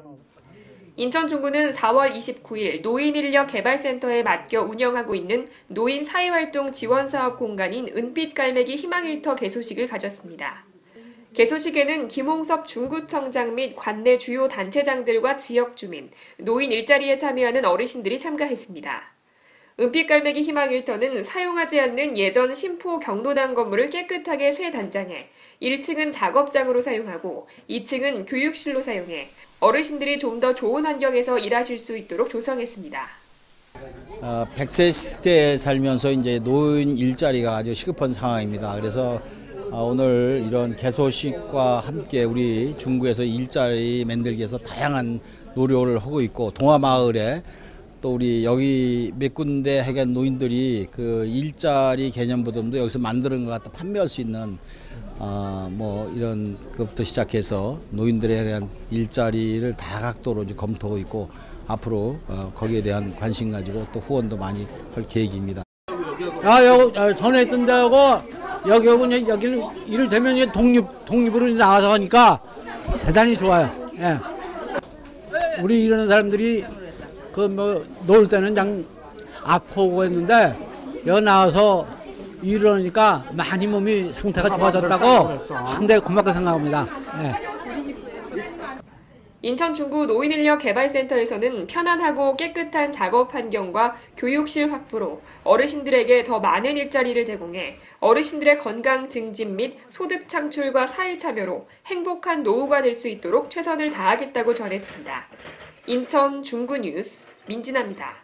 인천 중구는 4월 29일 노인인력개발센터에 맡겨 운영하고 있는 노인 사회활동 지원사업 공간인 은빛갈매기 희망일터 개소식을 가졌습니다. 개소식에는 김홍섭 중구청장 및 관내 주요 단체장들과 지역 주민, 노인 일자리에 참여하는 어르신들이 참가했습니다. 은빛갈매기 희망일터는 사용하지 않는 예전 신포 경로당 건물을 깨끗하게 새 단장해 1층은 작업장으로 사용하고 2층은 교육실로 사용해 어르신들이 좀 더 좋은 환경에서 일하실 수 있도록 조성했습니다. 100세 시대에 살면서 이제 노인 일자리가 아주 시급한 상황입니다. 그래서 오늘 이런 개소식과 함께 우리 중구에서 일자리 만들기 위해서 다양한 노력을 하고 있고, 동화마을에 또 우리 여기 몇 군데 하여간 노인들이 그 일자리 개념보다도 여기서 만드는 것 갖다 판매할 수 있는 뭐 이런 것부터 시작해서 노인들에 대한 일자리를 다각도로 이제 검토하고 있고, 앞으로 거기에 대한 관심 가지고 또 후원도 많이 할 계획입니다. 여기 전에 있던 데하고 여기를 일을 되면 독립으로 나가서 하니까 대단히 좋아요. 예. 우리 이런 사람들이 그 뭐 놀 때는 그냥 아프고 했는데 여기 나와서 일을 하니까 많이 몸이 상태가 좋아졌다고 상당히 고맙게 생각합니다. 예. 인천 중구 노인인력개발센터에서는 편안하고 깨끗한 작업 환경과 교육실 확보로 어르신들에게 더 많은 일자리를 제공해 어르신들의 건강 증진 및 소득 창출과 사회 참여로 행복한 노후가 될 수 있도록 최선을 다하겠다고 전했습니다. 인천 중구 뉴스 민진아입니다.